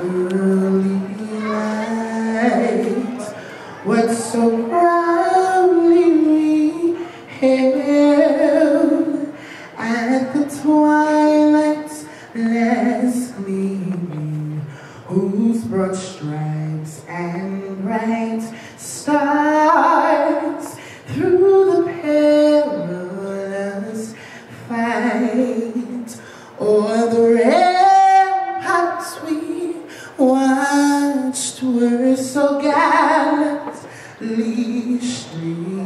early light, what so proudly we hailed at the twilight's last gleaming, whose broad stripes and bright stars through the perilous fight o'er the ramparts we watched were so gallantly streamed.